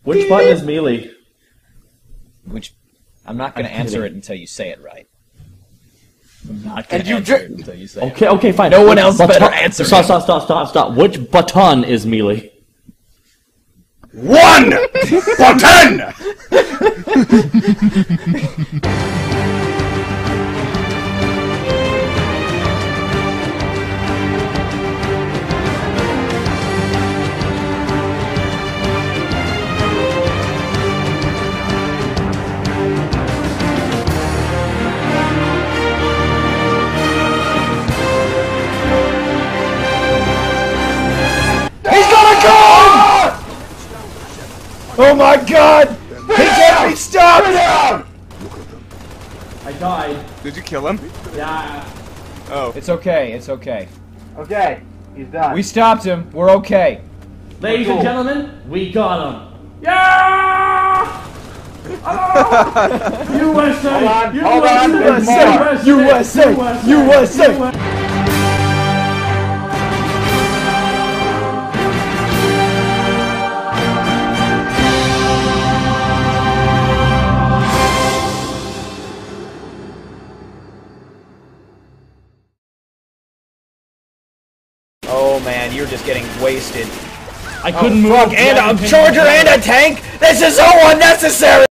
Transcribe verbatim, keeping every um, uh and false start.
Which button is melee? Which I'm not going to answer it until you say it right. I'm not going And to you answer dri- it until you say Okay, it. okay, fine. No one Which else button- better answer Stop, it. stop, stop, stop, stop. Which button is melee? One button. Oh my god! He can't be stopped! I died. Did you kill him? Yeah. Oh. It's okay, it's okay. Okay, he's done. We stopped him, we're okay. Ladies and gentlemen, we got him. Yeah! Oh! U S A! Hold on, U hold on, there's S A! more. U S A! U S A! Oh man, you're just getting wasted. I couldn't move. Fuck, and a charger and a tank? This is so unnecessary!